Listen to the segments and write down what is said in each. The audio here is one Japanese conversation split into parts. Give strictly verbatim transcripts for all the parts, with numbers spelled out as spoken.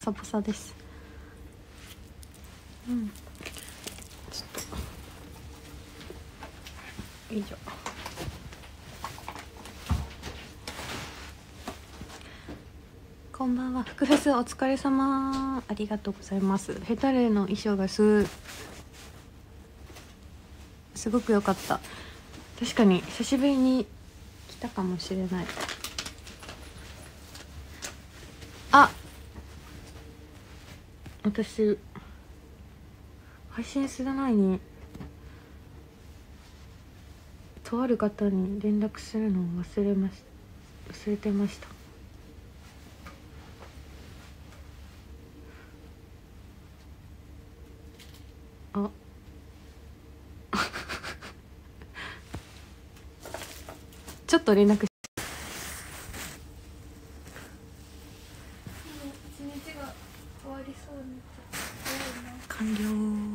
サボサです。うん、ちょっとよいしょ。こんばんは。福フェスお疲れ様。ありがとうございます。ヘタレの衣装がすすごく良かった。確かに久しぶりに来たかもしれない。あ、私配信する前にとある方に連絡するのを忘れまし忘れてました。あちょっと連絡し完了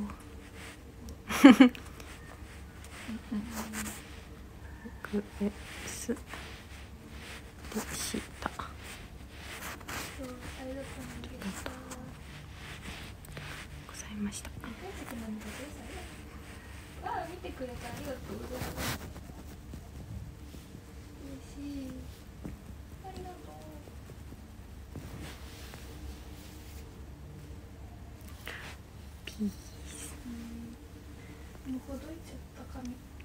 クエスでした。ありがとうございました。 あ、見てくれてありがとうございます。嬉しい。ありがとう。 ピース。 もうほどいちゃった髪。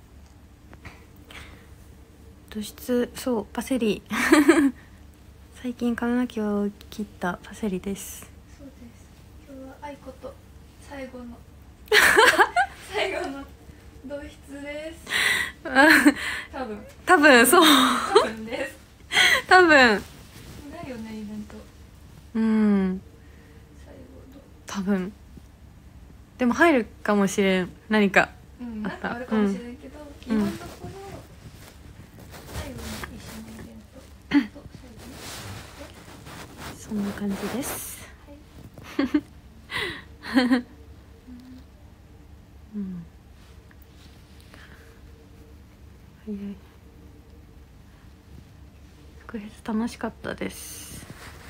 土質、そうパセリ最近髪の毛を切ったパセリです。 そうです。今日は愛子と最後の最後の土質です多分多分そう多分です多分ないよね、イベント。 うん最後の多分でも入るかもしれん。何かうん、なんかあるかもしれんけど、 うん、 今のところ最後の一緒のイベントと最後のそんな感じです。 はいうん、早い。福フェス楽しかったです。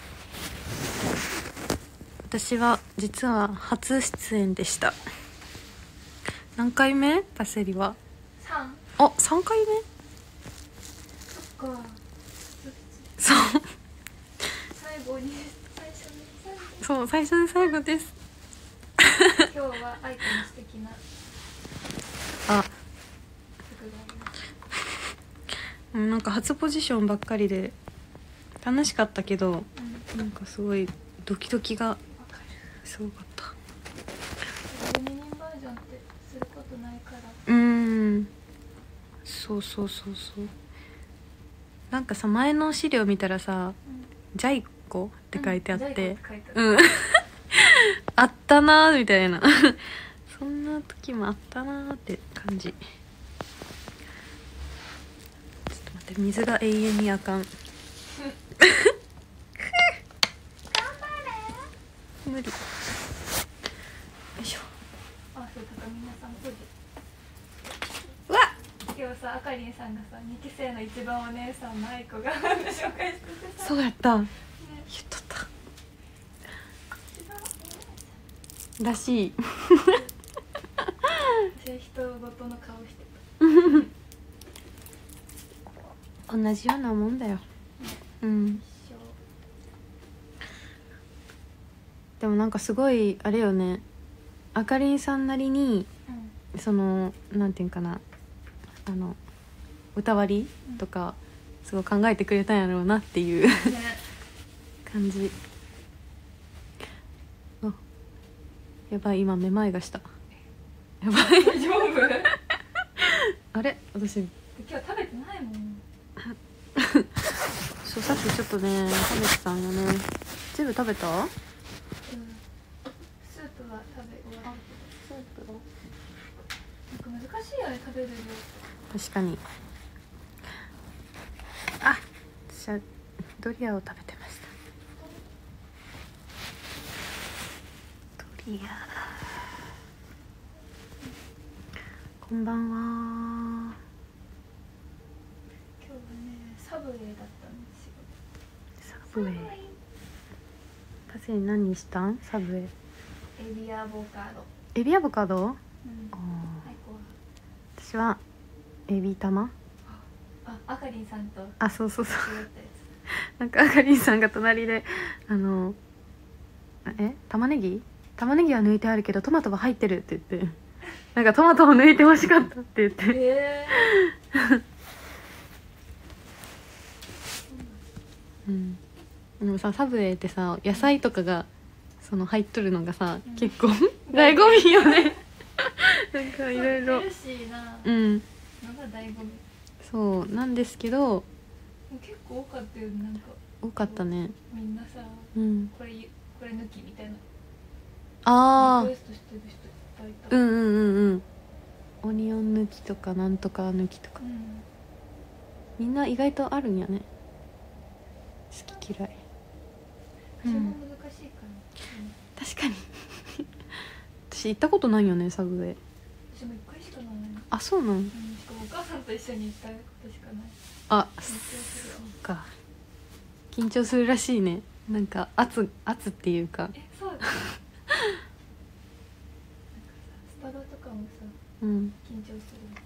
私は実は初出演でした。何回目？パセリはさん。 あ、さんかいめ？ そっか。 そう最後に最初に最後そう最初で最後です今日はアイコの素敵なあ、 服があります。 なんか初ポジションばっかりで楽しかったけど、 うん、 なんかすごいドキドキがわかる。 すごかった。 じゅうににんバージョンってすることないから。 うーん、そうそうそうそう。なんかさ、前の資料見たらさ、 うん、 ジャイコって書いてあって、 うん、 うんあったなーみたいなそんな時もあったなーって感じ。ちょっと待って、水が永遠にあかん頑張れ無理。よいしょ。 あ、そう、高見さんポジ。 うわっ、 今日さ、あかりんさんがさ、にき生の一番お姉さんの愛子が紹介しててさ。 そうやった、ね、言っとったらしい私は人ごとの顔してた同じようなもんだよ、うん。でもなんかすごいあれよね、あかりんさんなりに、うん、そのなんていうんかな、あの歌割りとかすごい考えてくれたんやろうなっていう、ね、感じ。あ、やばい、今めまいがした。やばい大丈夫あれ、私今日食べてないもんそう、さっきちょっとね食べてたんよね。全部食べた？うん、 スープは食べ終わった。 スープはなんか難しいよね、食べる量。 確かに。あ、私はドリアを食べてました。ドリア、こんばんは。 今日はね、サブウェイだったんですよ。 サブウェイ。パせい何にしたん？サブウェイ。 エビアボカド。 エビアボカド？うん、 あ私はエビ玉。 あ、あかりんさんとあ、そうそうそう違ったやなんかあかりんさんが隣であのえ玉ねぎ玉ねぎは抜いてあるけどトマトは入ってるって言ってなんかトマトを抜いてほしかったって言ってつ。えうんでもさサブウェイってさ野菜とかがその入っとるのがさ、 うん、 結構醍醐味よねなんかいろいろヘルシーなうんのが醍醐味。 そうなんですけど結構多かったよね。なんか多かったね。 みんなさ、 うんこれこれ抜きみたいなああリクエストしてる人いっぱいいた。 うんうんうんうんオニオン抜きとかなんとか抜きとか、 うん、 みんな意外とあるんやね好き嫌い。 私も難しいから、 確かに私行ったことないよねサブウェイ。 私も一回しかない。 あ、そうなん。 うん、しかもお母さんと一緒に行ったことしかない。 あ、 緊張するよ。 そっか緊張するらしいね。なんか圧圧っていうかえ、そうだなんかさ、スタバとかもさうん緊張する。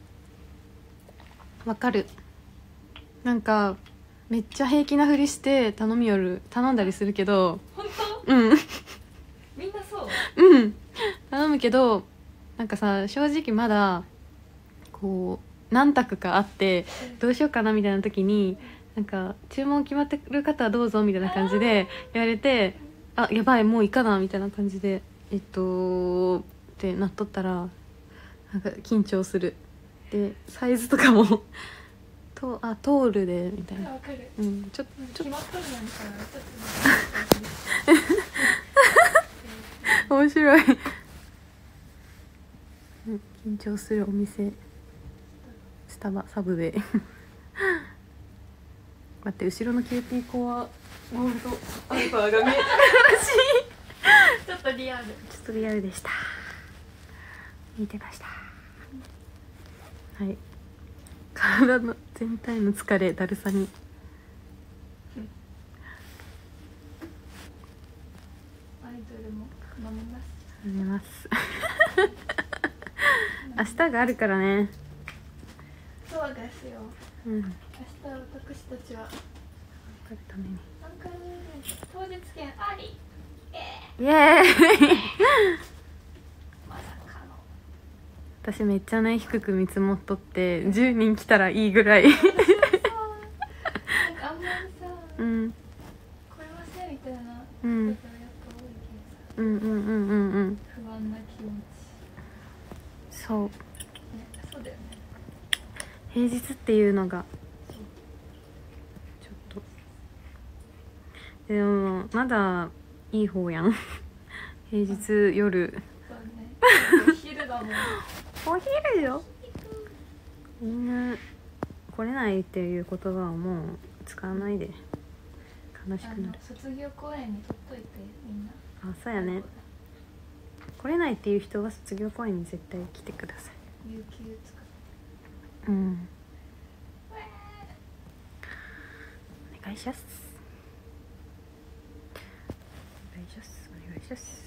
わかる。なんかめっちゃ平気なふりして頼みよる頼んだりするけど本うん当？みんなそう？ うん頼むけどなんかさ正直まだこう何択かあってどうしようかなみたいな時になんか注文決まってる方はどうぞみたいな感じで言われてあやばいもういいかなみたいな感じでえっとってなっとったらなんか緊張する。でサイズとかもとあトールでみたいな。 わかる。 うんちょちょ決まっとるのにさ、 面白いうん緊張するお店スタバサブウェイ待って後ろのキューティーコアゴールドアルファが見えてるらしいちょっとリアル。 ちょっとリアルでした。見てました。はい体の全体の疲れだるさにアイドルも飲みます。 飲みます明日があるからね。 そうですよ。 うん明日私たちはかるためにアンカー当日券あり。 イエーイまさかの。 私めっちゃね低く見積もっとってじゅうにん来たらいいぐらいなんかあんまりさ、 うん来れませんみたいな人がやっぱうん多いけどさ、 うんうんうんうんうん不安な気持ち。 そうね、そうだよね。 平日っていうのがそう。 ちょっとでもまだいい方やん平日夜そうね。お昼だもん。 お昼よみんな来れないっていう言葉はもう使わないで悲しあのくなる。 卒業公演に取っといてみんな。 あ、そうやね。来れないっていう人は卒業公演に絶対来てください。 有給使って。 うんお願いしますお願いしますお願いします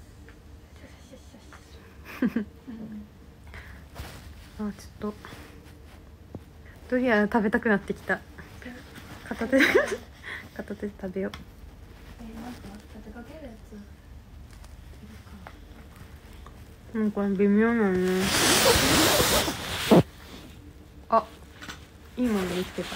あ、ちょっとドリア食べたくなってきた。片手で片手で食べよう。 え、なんか立てかけるやついるか。 なんか微妙なのね。あ、いいもの見つけた。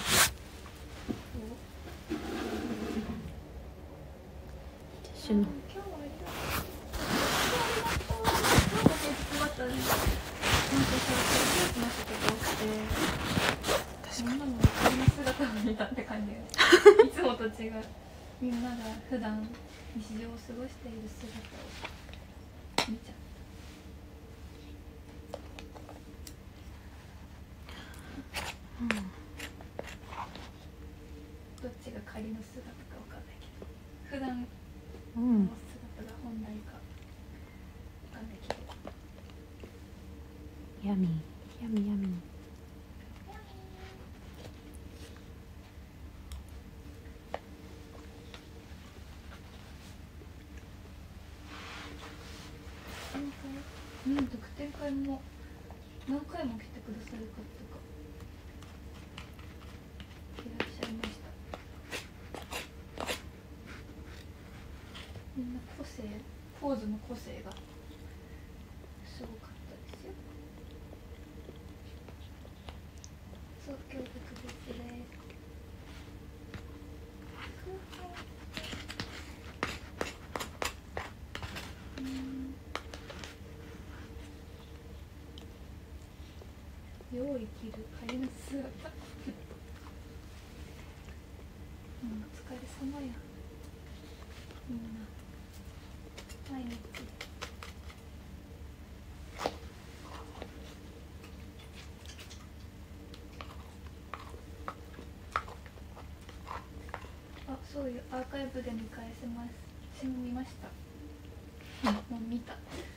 シュの今日もありがとう。今日もケーキ配ったね。なんかさ、ケーキの人とか多くて、みんなのこんな姿を見たって感じがいつもと違う。みんなが普段日常を過ごしている姿を見ちゃう。どっちが仮の姿かわかんないけど、普段うんの姿が本来かわかんないけど。 ヤミーヤミーヤミー。 うん、特典会も何回も来てくださる方がいらっしゃいました。みんな個性、ポーズの個性がすごかったですよ。そう、今日特別です。うん、よう生きる仮の姿。うん、お疲れ様や。みんな毎日あ、そういうアーカイブで見返せます。私も見ました。もう見た。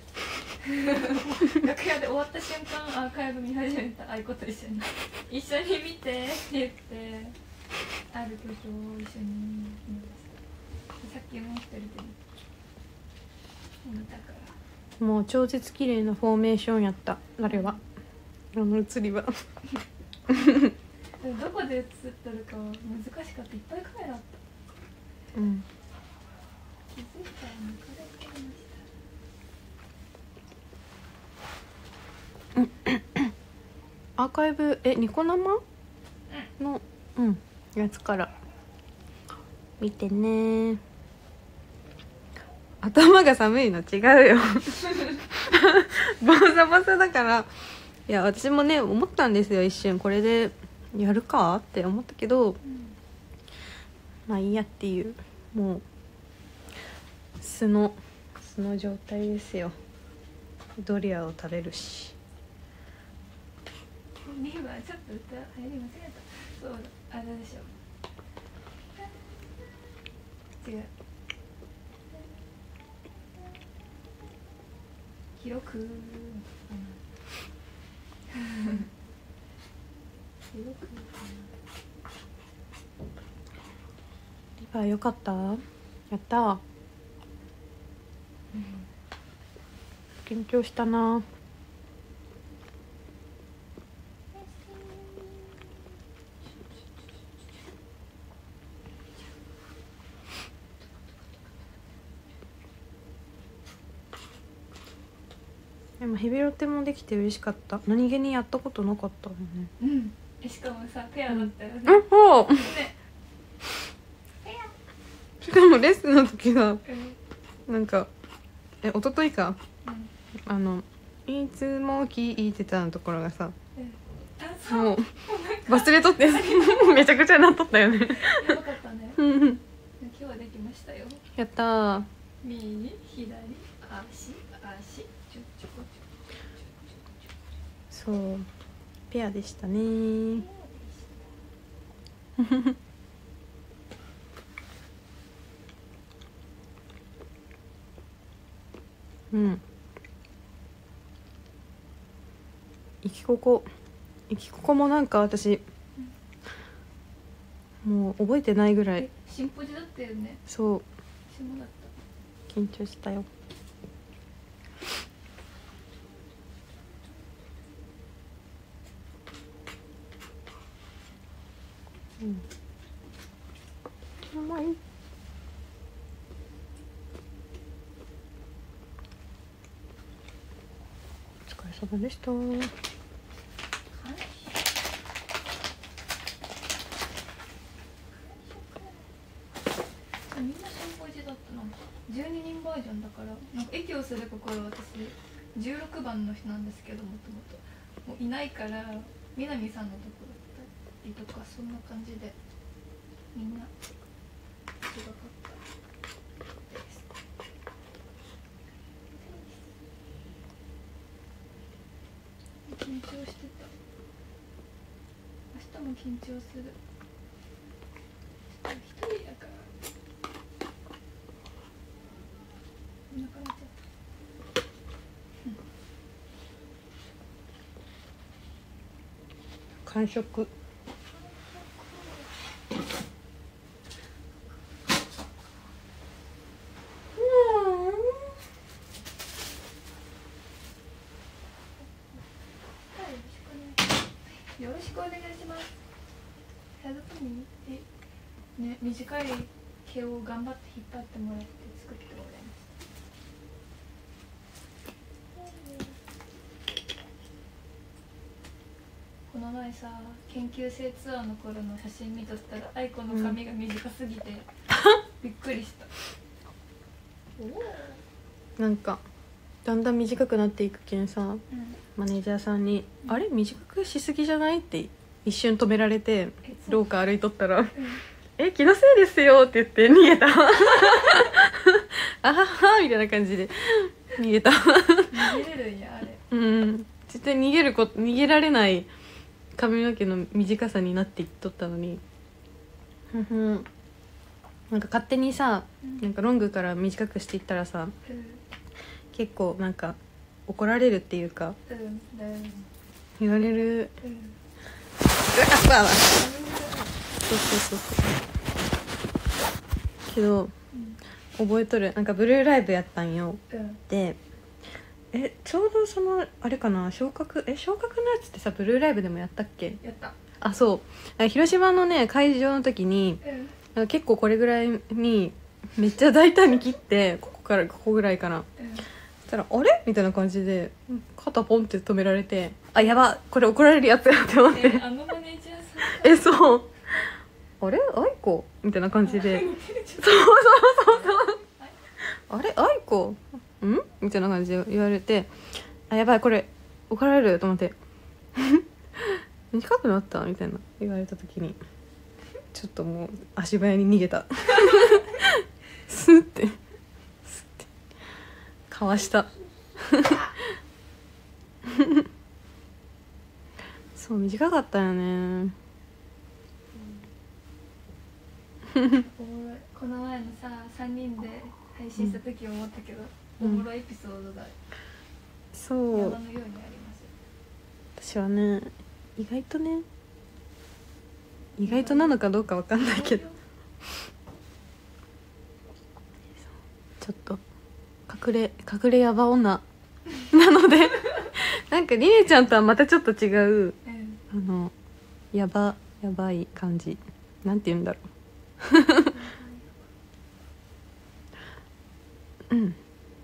楽屋で終わった瞬間アーカイブ見始めた。愛子と一緒に一緒に見てって言ってある曲を一緒に見ました。さっきも一人で見たから。 もう超絶綺麗なフォーメーションやった。あれはあの写りはどこで写ってるか難しかった。いっぱいカメラあった。 うん、 気づいたら抜かれてました。 アーカイブえニコ生のうんやつから見てね。頭が寒いの違うよ。ボサボサだから。いや私もね思ったんですよ、一瞬これでやるかって思ったけど、うん、まあいいやっていう、もう素の素の状態ですよ。ドリアを食べるし。 リーはちょっと歌入り間違えた。そうあれでしょ。違う。広く。広く。 リバーよかった。やった。うん、緊張したな。でもヘビロテもできて嬉しかった。何気にやったことなかったよね。 うん。しかもさペアだったよね。 うん、そう。 ね、 しかもレッスンの時は、うん、なんかえ一昨日か、うん、あのいつも聞いてたのところがさ、うん、もう忘れとってめちゃくちゃなっとったよね。 やばかったね。今日はできましたよ。 やったー。 右左足足。 そうペアでしたね。うん。生きここ生きここもなんか私、うん、もう覚えてないぐらいシンポジだったよね。 そう私もだった。 緊張したよ。うん、うまい。お疲れ様でした。 はい、みんなシンポジだった。なんかじゅうににんバージョンだから、なんか息をする心、私じゅうろくばんの人なんですけど、もともともういないから南さんのところだったりとか、そんな感じでみんなすごかったです。緊張してた。明日も緊張する。一人やからお腹鳴っちゃった、 うん、完食。 よろしくお願いします。ヘアドトミーえね、短い毛を頑張って引っ張ってもらって作ってもらいました。この前さ、研究生ツアーの頃の写真見とったら愛子の髪が短すぎて、うん、びっくりした。 なんかだんだん短くなっていくけんさ、うん、マネージャーさんに、うん、あれ短くしすぎじゃないって一瞬止められて、廊下歩いとったら、うん、え気のせいですよって言って逃げたあははみたいな感じで逃げた逃げれるんやあれ。 うん絶対逃げるこ逃げられない髪の毛の短さになっていっとったのにふんふんなんか勝手にさ、うん、なんかロングから短くしていったらさ、うん、結構なんか怒られるっていうか、うんうん、言われる、うん、うわっそうそうそうそうけど、うん、覚えとるなんかブルーライブやったんよ、うん、でえちょうどそのあれかな昇格え昇格のやつってさブルーライブでもやったっけ。 やったあそう広島のね会場の時に、うん、結構これぐらいにめっちゃ大胆に切ってここからここぐらいかな、うん、そしたらあれみたいな感じで肩ポンって止められてあやばこれ怒られるやつやって思ってえあのマネージャーさんえそうあれあいこみたいな感じでそうそうそうそうあれあいこんみたいな感じで言われてあやばいこれ怒られると思って短くなったみたいな言われた時にちょっともう足早に逃げたスッてスッてかわしたそう短かったよねこの前のささんにんで配信した時思ったけど、うん、おもろいエピソードがそう山のようにあります。 私はね意外とね意外となのかどうかわかんないけどちょっと隠れ隠れヤバ女なのでなんかりねちゃんとはまたちょっと違う、うん、あのヤバヤバい感じなんて言うんだろううん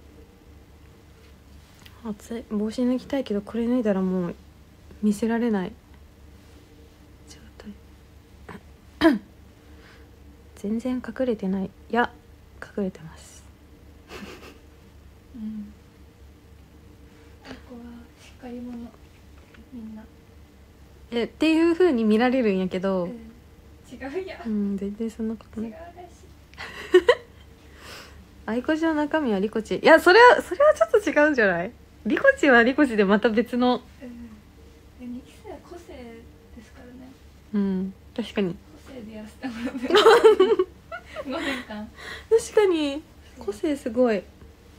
暑い帽子脱ぎたいけどこれ脱いだらもう見せられない状態全然隠れてないいや隠れてますうんここはしっかり者みんなえっていう風に見られるんやけど、うん、 違うやうん全然そんなことない違うらしいあいこちの中身はリコチいやそれはそれはちょっと違うんじゃないリコチはリコチでまた別のうんにき生は個性ですからねうん確かに個性でやらせてもらってごねんかん確かに個性すごい、はい、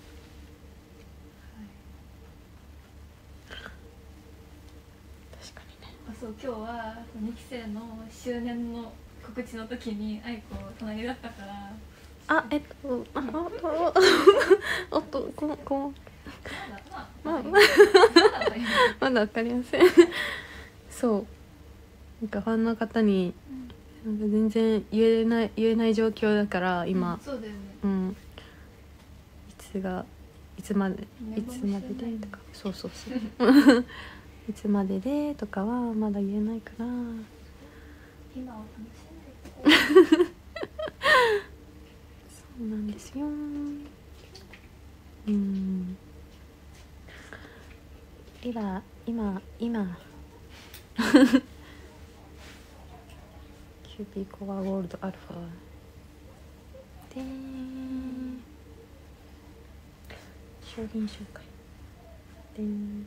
確かにねあそう今日はにき生の周年の告知の時に愛子隣だったからあえっとああああとこのこのまだまだわかりませんそうなんかファンの方に、うん、なんか全然言えない言えない状況だから今、 うん、そうだよね、 うん、いつがいつまでいつまででとかそうそうそういつまででとかはまだ言えないかな今を楽しんでいこうそうなんですようん今今今キューピーコアゴールドアルファで商品紹介で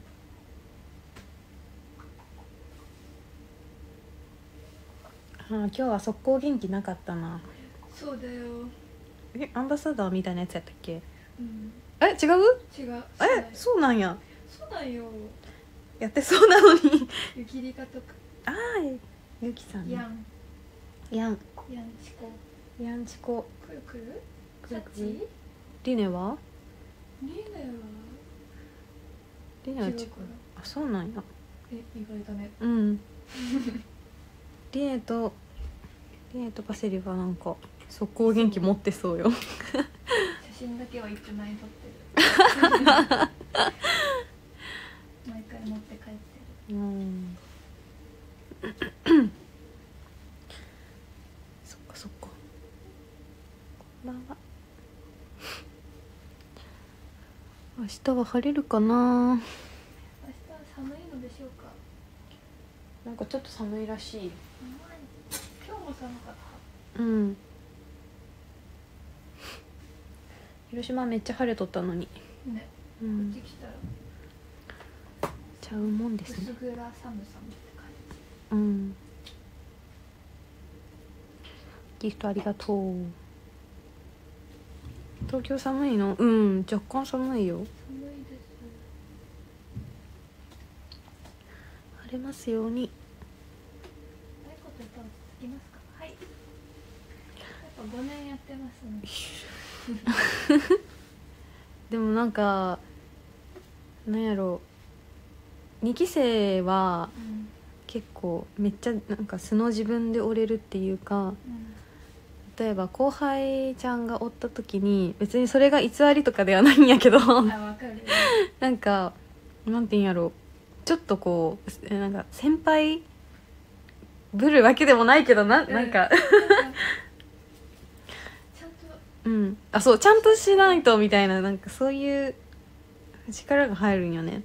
あ今日は速攻元気なかったなそうだよえアンバサダーみたいなやつやったっけ、 うん、 え違う違うえそうなんやそうなんよやってそうなのにゆきりかとかああゆきさん、ね、 やんやんやんちこやんちこくるくるくるくるリネはリネはリネは違うあそうなんやえ意外だねうんリエとリエとパセリはなんか速攻元気持ってそうよ。 写真だけはいつまに撮ってる。毎回持って帰ってる。 うんそっかそっか。こんばんは。明日は晴れるかな。 明日は寒いのでしょうか。 なんかちょっと寒いらしい。 今日も寒かった。 うん。広島めっちゃ晴れとったのに。 ね。 うん。 こっち来たらちゃうもんですね。 薄暗寒さって感じ。 うん。ギフトありがとう。東京寒いの？うん、若干寒いよ。 寒いです。 晴れますように。 ないこと言ったら続きますか。はい。やっぱごねんやってますね。 でもなんかなんやろう、にき生はうん結構めっちゃなんか素の自分で折れるっていうか、 うん例えば後輩ちゃんがおった時に別にそれが偽りとかではないんやけどあ、わかる。 なんかなんていうんやろう、ちょっとこうえなんか先輩ぶるわけでもないけどな、なんかちゃんとうんあそうちゃんとしないとみたいな、なんかそういう力が入るんよね。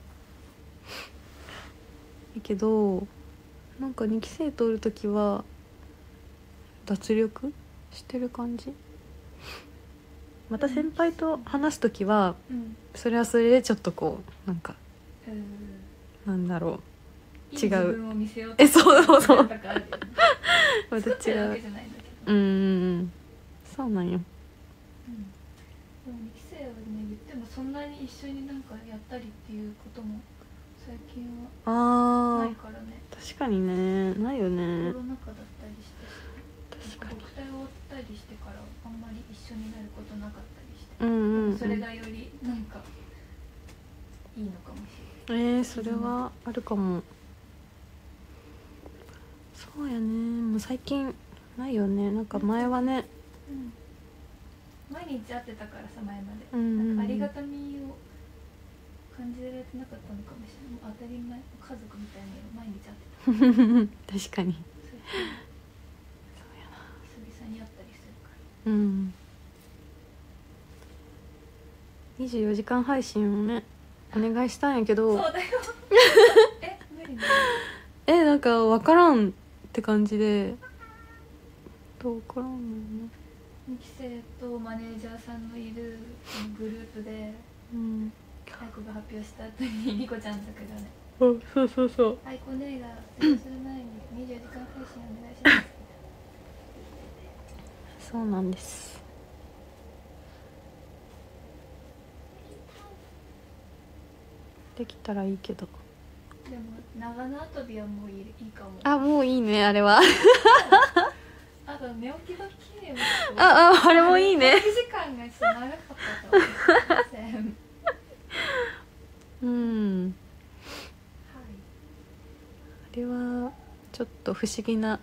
だけどなんかにき生通る時は脱力してる感じ。また先輩と話す時はうんそれはそれでちょっとこうなんかうんなんだろう、違ういい自分を見せようとえそうそうそうなんかあるよね。 また作ってるわ違う。 けじゃないんだけど。 うんうんうんそうなんよ。 うんでもにき生はね言ってもそんなに一緒になんかやったりっていうことも最近はあーないからね。 確かにね、ないよコね。 ロナ禍だったりしてし、 確かに。 国体を追ったりしてからあんまり一緒になることなかったりして、 うんうん、うん、 それがよりなんかいいのかもしれない。 えー、それはあるかも。そうやね、もう最近ないよね。なんか前はね、 うん、毎日会ってたからさ前まで、 うんうんうん、 なんかありがたみを感じられてなかったのかもしれない。もう当たり前、家族みたいに毎日会ってた。 確かに。 そうやな。久々に会ったりするから。 うん。にじゅうよじかん配信をねお願いしたんやけど、 そうだよ。え、無理ね。 えなんか分からんって感じで、どう分からんのね。 にき生とマネージャーさんのいるグループで、 うん。 愛子が発表した後にリコちゃんとかがね、 あ、そうそうそう。 愛子姉が発表する前ににじゅうよじかん配信お願いします。 そうなんです。できたらいいけど。 でも長縄跳びはもういい、いいかも。 あ、もういいねあれは。 あと寝起きドッキリもああ、あれもいいね。 寝起き時間がちょっと長かったと思いません。 うん。 はい。 あれはちょっと不思議な。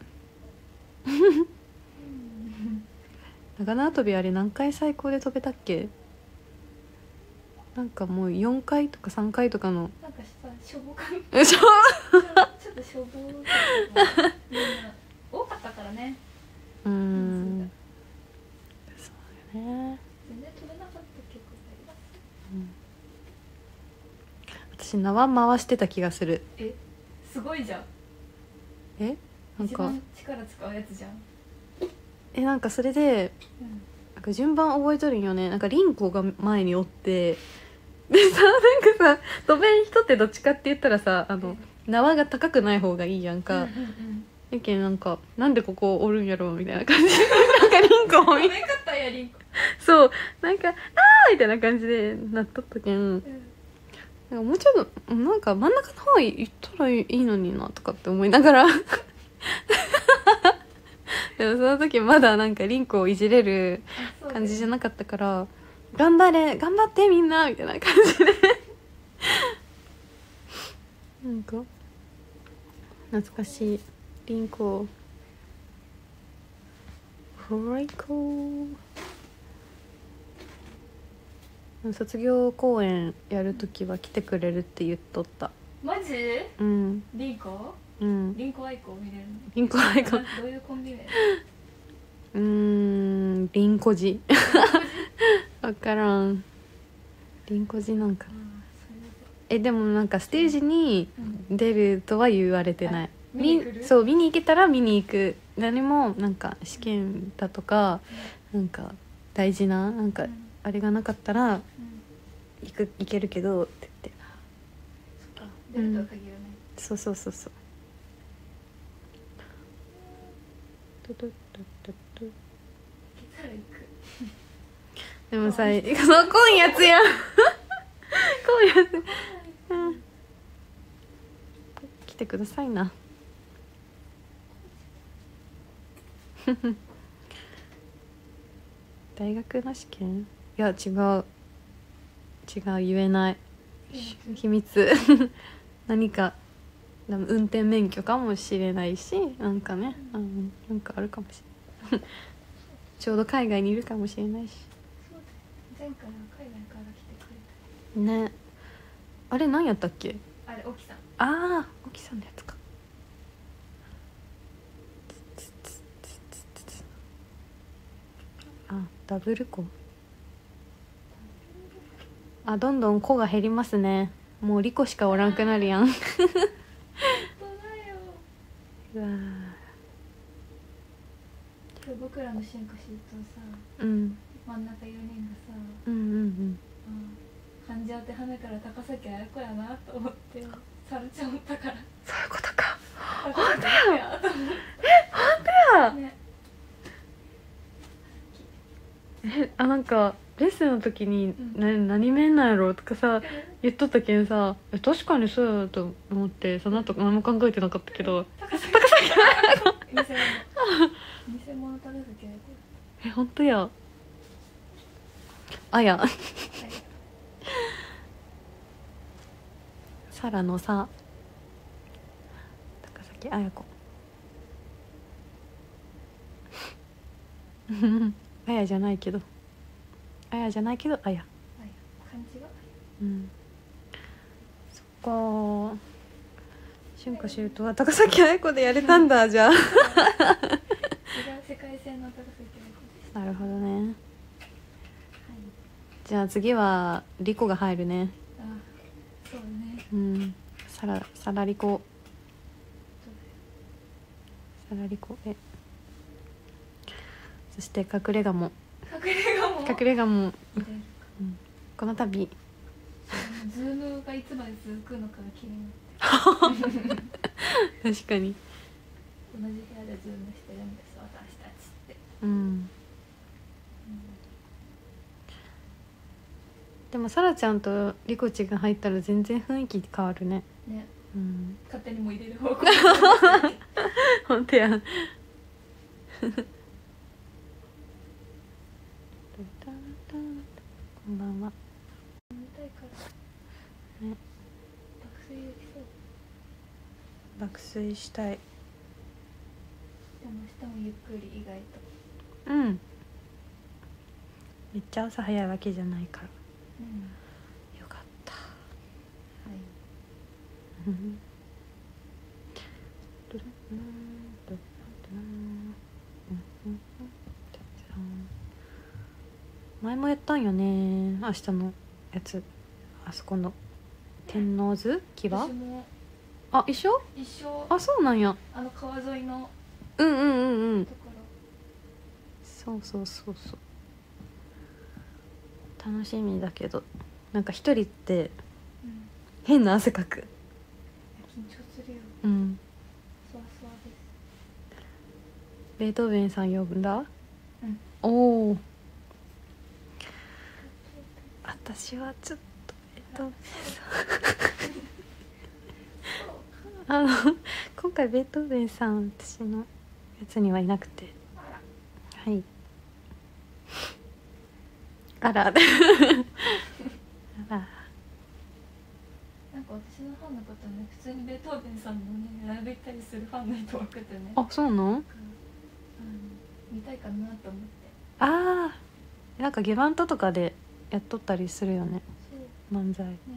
長縄跳びあれ何回最高で飛べたっけ？なんかもうよんかいとかさんかいとかの。 なんかさ、しょぼ感え、そう。 ちょっとしょぼーとみんな多かったからね。 うーん。そうよね。 全然飛べなかった結構あります。 私縄回してた気がする。 え、すごいじゃん。 え？なんか一番力使うやつじゃん。 えなんかそれで、 うん、 なんか順番覚えとるんよね。なんかリンコが前におって、でさなんかさ飛べん人ってどっちかって言ったらさあの縄が高くない方がいいやんか。 うんうんうん、 やけんなんかなんでここおるんやろみたいな感じでなんかリンコを見飛べんかったんやリンコ。 そうなんかあーみたいな感じでなっとったけん、 うん、 なんかもうちょっとなんか真ん中の方行ったらいいのになとかって思いながらでもその時まだなんかリンコをいじれる感じじゃなかったから頑張れ頑張ってみんなみたいな感じでなんか懐かしい。リンコフライコ卒業公演やるときは来てくれるって言っとった。 マジ？ うんリンコ？ うんリンコアイコ見れるの？ リンコアイコどういうコンビ名？ うーんリンコジわからん。リンコジなんかえでもなんかステージに出るとは言われてない、 うん、見に来る？ そう見に行けたら見に行く。何もなんか試験だとか、うん、なんか大事ななんかあれがなかったら、うん、行く行けるけどって言って。 そっか出るとは限らない、うん、 そうそうそうそう。トトトトトでもさ、その今やつやん今やつ、うん、来てくださいな大学の試験？いや違う違う言えない秘密何か運転免許かもしれないし、なんかね、うん、なんかあるかもしれないちょうど海外にいるかもしれないし。 前回は海外から来てくれたね。あれ何やったっけ？ あれ沖さん。 ああ沖さんのやつか。あダブル子。あどんどん子が減りますね。もうリコしかおらんくなるやんうわ今日僕らの進化シートさ、 うん、 真ん中よにんがさ、 うんうんうん漢字当てはめから高崎綾子やなと思ってサルちゃんおったから。 そういうことか。 本当や。え本当や、ね、えあなんかレッスンの時に、うん、何面なんやろとかさ言っとったけんさ、え確かにそうやと思ってその後何も考えてなかったけど高崎高崎偽物偽物高崎綾子。 え本当や。あやサラのさ高崎綾子あやじゃないけどあやじゃないけどあや漢字がうんそっか春夏秋冬は高崎綾子でやれたんだじゃあ違う世界線の高崎綾子です。 なるほどね、はい、じゃあ次はリコが入るね。 あそうね。 うんサラサラリコサラリコえそして隠れ家も隠れ家も隠れ家も、うん、この度ズームがいつまで続くのかが気になって確かに同じ部屋でズームしてるんです私たちって、 うん、うん、でもサラちゃんとリコチが入ったら全然雰囲気変わるね。 ね、 うん、 勝手にも入れる方向本当やこんばんは。 眠たいからね。爆睡できそう。 爆睡したい。 でも明日もゆっくり意外と。 うん。めっちゃ朝早いわけじゃないから。うん。よかった。はい。前もやったんよね明日のやつ。あそこの天王洲木場。あ一緒一緒。 あそうなんや。 あの川沿いのうんうんうんうんそうそうそうそう楽しみだけどなんか一人って変な汗かく。 緊張するよ。 うんそわそわです。 ベートーベンさん呼んだ。 うんおお私はちょっとベートーベンさんあの今回ベートーベンさん私のやつにはいなくてはいあらあらなんか私私のファンの方ね、普通にベートーベンさんのねライブ行ったりするファンの人多くてね、 あ、そうなん？ うん、見たいかなと思って。 ああ、なんかゲバントとかでやっとったりするよね、漫才、ね、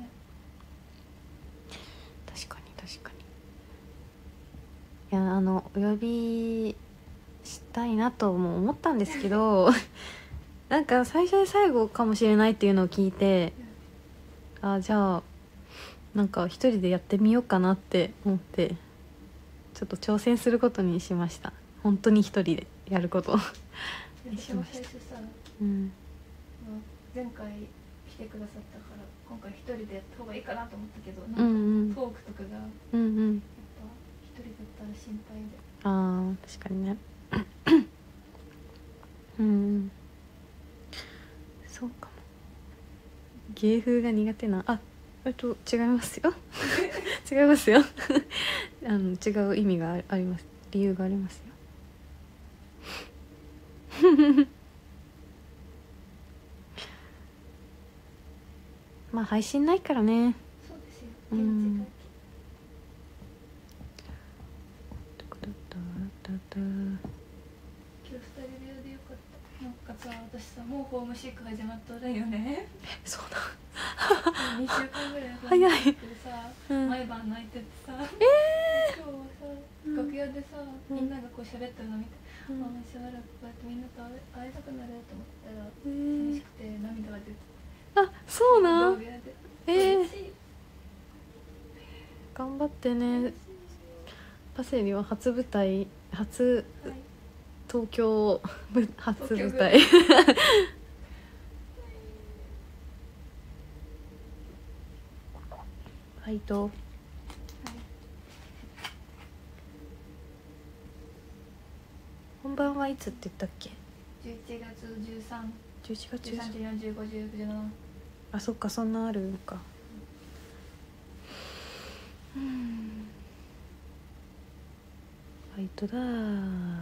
確かに確かに。いや、あのお呼びしたいなとも思ったんですけどなんか最初で最後かもしれないっていうのを聞いて、あ、じゃあなんか一人でやってみようかなって思ってちょっと挑戦することにしました。本当に一人でやること私も最初さ、 うん、 前回来てくださったから今回一人でやった方がいいかなと思ったけど、 うんうん、 なんかトークとかがやっぱうんうん、 一人だったら心配で。 あー、確かにねうん、そうかも。芸風が苦手な、あ、えっと違いますよ違いますよあの違う意味があります、理由がありますよまあ配信ないからね。 そうですよ、 うん、 今日二人部屋でよかった。なんかさ、私さ、もうホームシック始まっただよね。 そうだにしゅうかんぐらい早いさ、 うん、 毎晩泣いててさ、 えー、 今日はさ、楽屋でさ、みんながこう喋ってるの見て、 うん、 ああ、しばらくこうやってみんなと会えたくなると思ったら、 えー、 寂しくて涙が出て、 あ、そうな、 楽屋でえー、 嬉しい、 頑張ってね。パセリは初舞台、初はい、 東京初舞台ファイト、はい、本番はいつって言ったっけ？ じゅういちがつじゅうさん、 じゅういちがつじゅうさん、じゅうよん、じゅうご、じゅうろく、じゅうなな。 あ、そっか、そんなあるのか。うん、ファイトだー。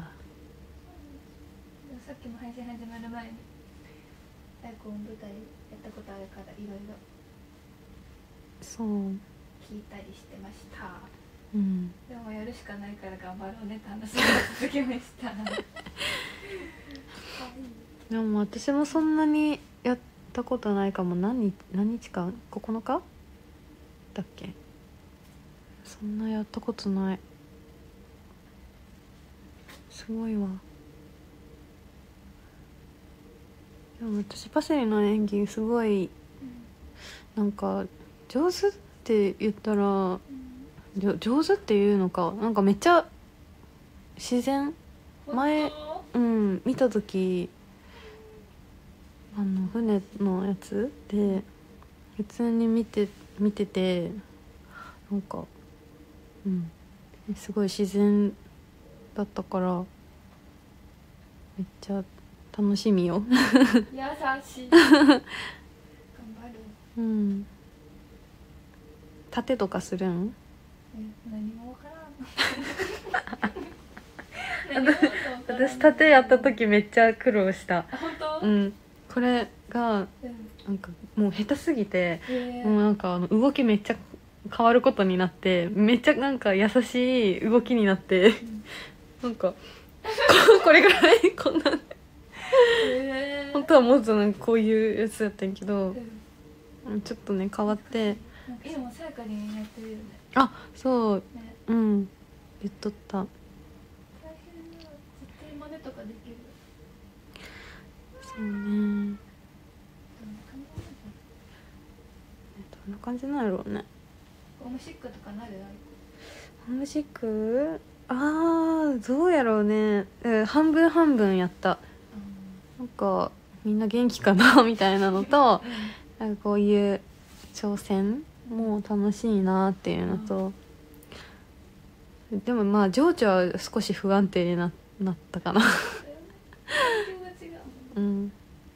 さっきも配信始まる前にアイコン舞台やったことあるからいろいろそう聞いたりしてました。 うん、 でもやるしかないから頑張ろうねって話が続きましたでも私もそんなにやったことないかも。何日、何日間、ここのかだっけ？そんなやったことない。すごいわ。でも私パセリの演技すごい、うん、なんか上手って言ったら、うん、上手っていうのか、なんかめっちゃ自然。前、うん、見た時あの船のやつで普通に見て見てて、なんか、うん、すごい自然だったからめっちゃ楽しみよ優しい頑張る。 うん、盾とかするん？ え、何もわからん私盾やった時めっちゃ苦労した。 本当？ うん、これがなんかもう下手すぎて、もうなんかあの動きめっちゃ変わることになって、めっちゃなんか優しい動きになって、うん、なんかこれぐらいこんな本当はもっとなんかこういうやつだったんやけど、うん、ちょっとね変わって。 今もさやかにやってるよね。 あ、そう、ね、うん、言っとった。 大変だ、絶対真似とかできる。 そうね。どんな感じなんやろうね。 ホームシックとかなる？ ホームシック？あー、どうやろうね。うん、半分半分やった。うん、なんかみんな元気かなみたいなのと、うん、なんかこういう挑戦もう楽しいなっていうのと、うん、でもまあ情緒は少し不安定に な, なったかなうん、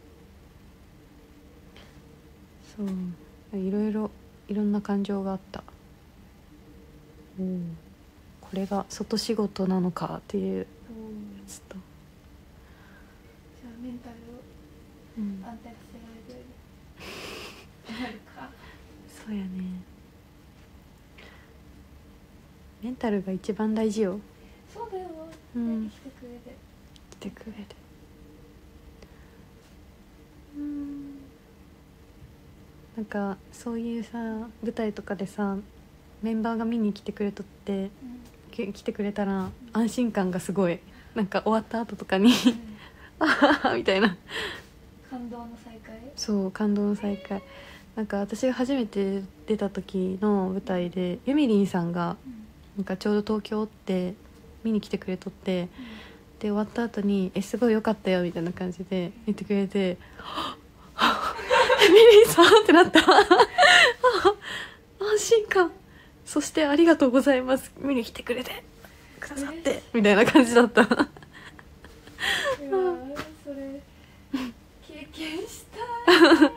そう、いろいろいろんな感情があった。うん、これが外仕事なのかっていうやつと、 じゃあメンタルを安定させられるようになるか。 そうやね。 メンタルが一番大事よ。 そうだよ、 うん、 来てくれて来てくれて、うん、なんかそういうさ舞台とかでさメンバーが見に来てくれとって、うん、来てくれたら安心感がすごい、なんか終わった後とかに、うん、あははみたいな感動の再会。 そう感動の再会。なんか私が初めて出た時の舞台でゆみりんさんがなんかちょうど東京って見に来てくれとって、うん、で終わった後にえすごい良かったよみたいな感じで言ってくれて、ゆみりんさんってなった安心感、そしてありがとうございます、見に来てくれてくださってみたいな感じだった。いやそれ経験したい。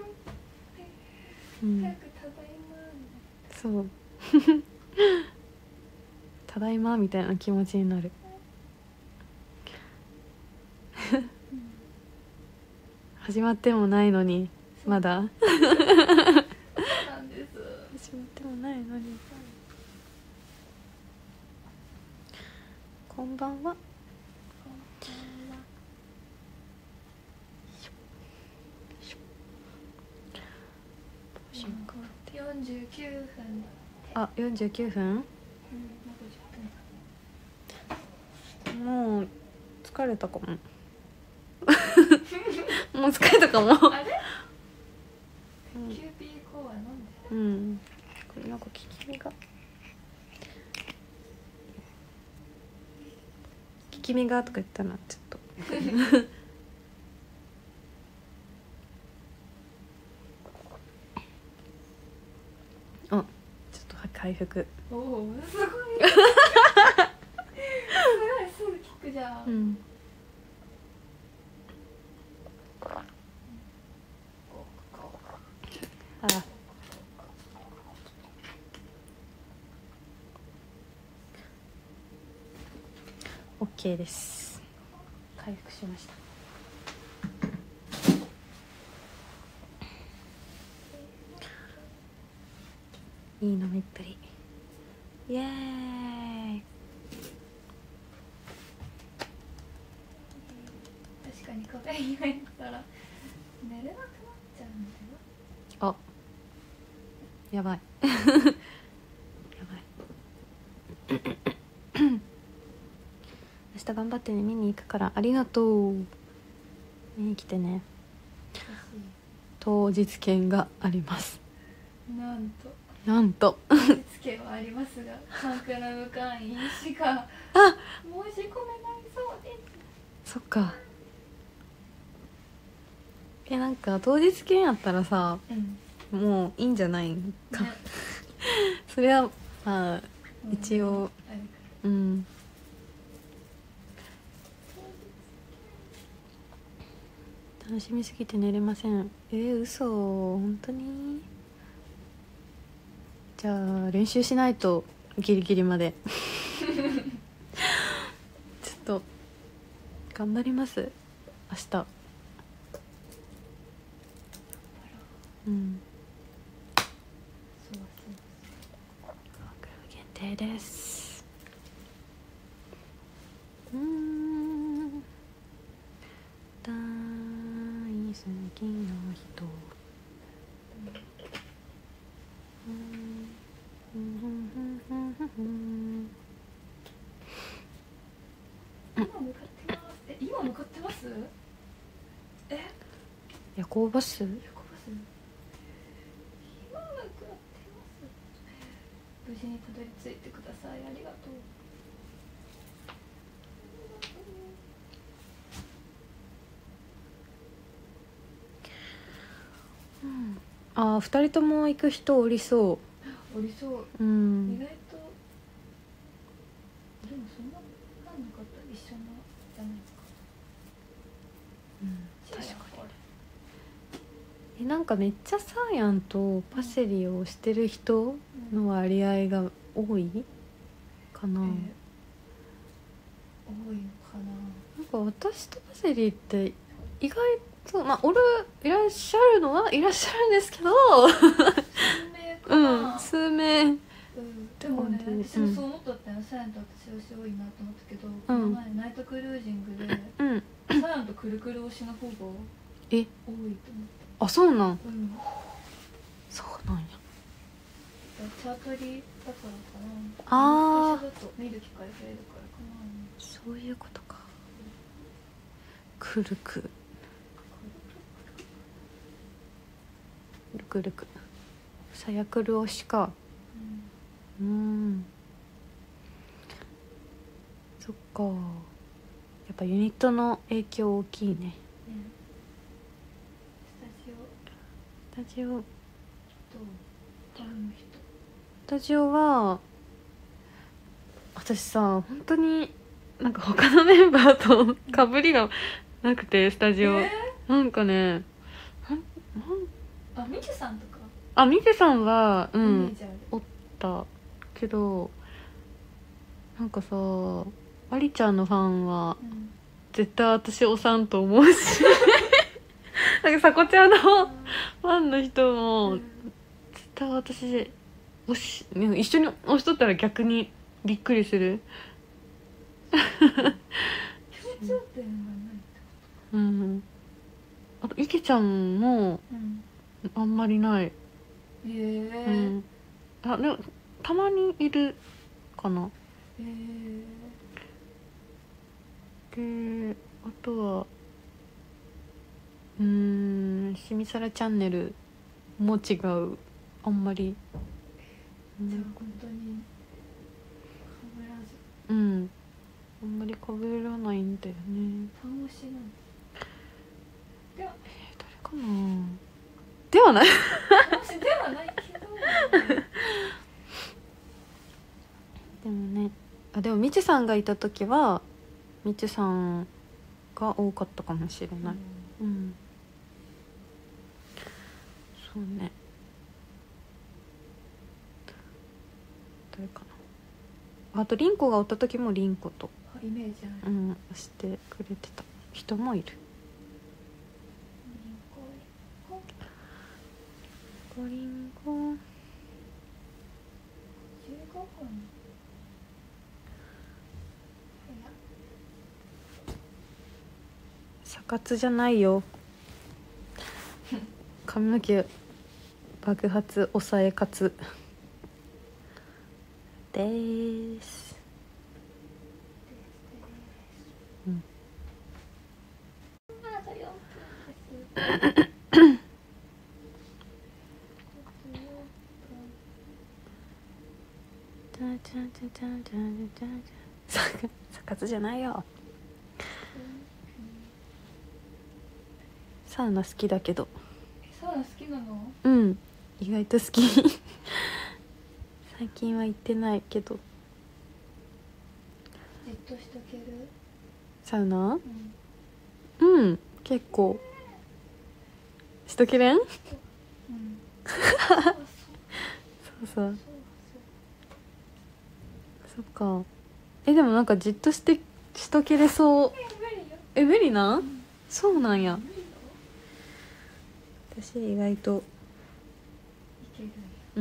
うん、早くただいま。 そうただいまみたいな気持ちになる。始まってもないのにまだ始まってもないのに。こんばんは。 よんじゅうきゅうふんだ。 あ、よんじゅうきゅうふん、うん、もうごじゅっぷん。もう疲れたかももう疲れたかも。 あれ、うん、キューピーコーラ飲んで。 うん、これなんか効き目が効き目がとか言ったな、ちょっとあ、ちょっと回復。 おお、すごいすごい、すぐ効くじゃん。うん、 あ、オッケーです。回復しました。いい飲みっぷり。イエーイ。 確かにカフェイン入ったら寝れなくなっちゃうんだよ。 あ、やばいやばい明日頑張ってね、見に行くから。ありがとう、見に来てね。当日券があります。 なんとなんと当日券はありますが、ファンクラブ会員しかあ申し込めないそうです。 そっか。え、なんか当日券やったらさ、うん、もういいんじゃないんか、ね、それはまあ一応、うん、うん、楽しみすぎて寝れません。えー、嘘、本当に。じゃあ練習しないと、ギリギリまでちょっと頑張ります明日。うん、そうそう、クラブ限定です。うーん、大好きな人、うんうんうんうんうん、 今向かってます。え、今向かってます。え、 夜行バス、 夜行バス、今向かってます。無事にたどり着いてください。ありがとう。 うん、ああ、二人とも行く人おりそう。 おりそう。 うん。 意外とでもそんななんなかったら一緒のじゃないですか。 うん、確かに。え、なんかめっちゃサーヤンとパセリをしてる人の割合が多いかな。えー、 多いのかな。なんか私とパセリって意外と、まあおるいらっしゃるのはいらっしゃるんですけど数名かな、うん、数名、うん、 でもね、私もそう思っなん、 うん、 そうなんや。 チャートリだからかな。 ああ、 だと見る機会増えるからかな。 そういうことか。くるくるくるくサヤクル推しか。うん、うんそっか。やっぱユニットの影響大きいね。ね、スタジオスタジオと他の人スタジオは私さ本当になんか他のメンバーとかぶりがなくて、スタジオ、えー、なんかねなんあミケさんとかあミケさんはうんおったけど、なんかさアリちゃんのファンは、うん、絶対私おさんと思うしなんかさこちゃんのファンの人も、うん、絶対私推し一緒に推しとったら逆にびっくりする共通点がないってこと、うん、あと池ちゃんも、うん、あんまりない。へえー、うん、あでもたまにいるかな。へえー、であとはうーんしみさらチャンネルも違う、あんまり。じゃあ本当にかぶらず、うんあんまりかぶらないんだよね。ファン推しなのでは、えー、誰かな。ではない私ではないけどでもね、あでもみちさんがいた時はみちさんが多かったかもしれない。うん、うん、そうね。誰かな。あとリンコがおった時もリンコとイメージある、うん、してくれてた人もいる。リンゴリンゴじゅうごふん。サカツじゃないよ髪の毛爆発抑えカツでーす。うん。サカツじゃないよ。サウナ好きだけど。サウナ好きなの？うん、意外と好き最近は行ってないけど。じっとしとける？サウナ？うん、うん、結構しとけれん？うんそうそうそっか。えでもなんかじっとしてしとけれそう。え無理な？うん、そうなんや。私意外といける。うん。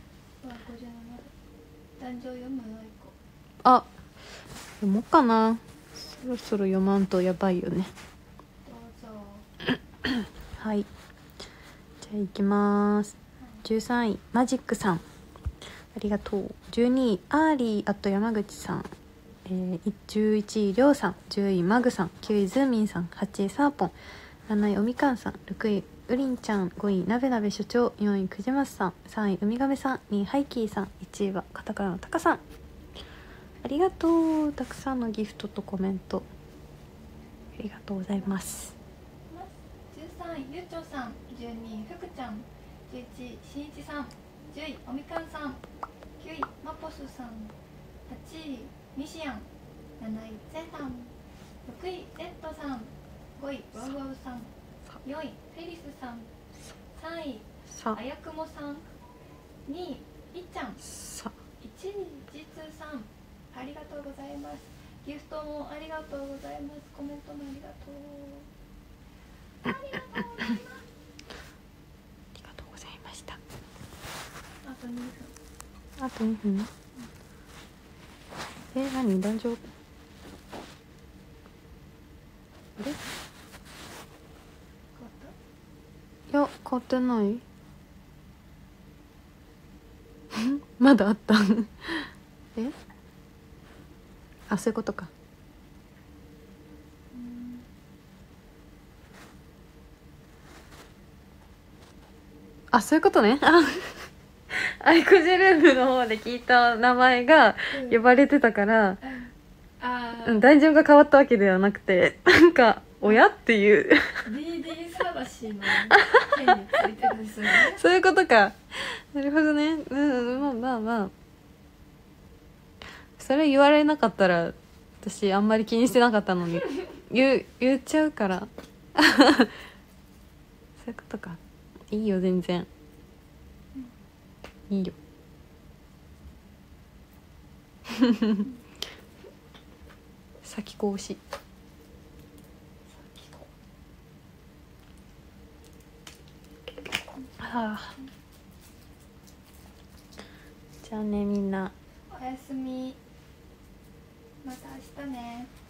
あ、読もうかな。そろそろ読まんとやばいよね。どうぞはいじゃあいきます。じゅうさんいマジックさんありがとう。じゅうにいアーリーあと山口さん、えー、じゅういちいりょうさん、じゅういマグさん、きゅういズーミンさん、はちいサーポン、なないおみかんさん、ろくいうりんちゃん、ごいなべなべ所長、よんいくじますさん、さんいウミガメさん、にいハイキーさん、いちいはカタカナのタカさん。ありがとう。たくさんのギフトとコメントありがとうございます。じゅうさんいゆうちょうさん、じゅうにいふくちゃん、じゅういちいしんいちさん、じゅういおみかんさん、きゅういマポスさん、はちいミシアン、なないゼさん、ろくいゼットさん、ごいワウワウさん、よんいフェリスさん、さんいあやくもさん、にいいっちゃん、いちいじつさん、ありがとうございます。ギフトもありがとうございます。コメントもありがとう。ありがとうございます。ありがとうございました。あとにふん。あとにふん。うん、え、何大丈夫？あれ？いや買ってないまだあったえあ、そういうことか。あ、そういうことね。あアイコジルームの方で聞いた名前が呼ばれてたから、 あうん、ダンジョンが変わったわけではなくて、なんか親っていうディーディー 探しの件についてですよねそういうことか。なるほどね。うん、まあまあまあ、それ言われなかったら私あんまり気にしてなかったのに言う言っちゃうからそういうことか。いいよ全然、いいよ先越し。はあ、じゃあねみんな。 おやすみ。また明日ね。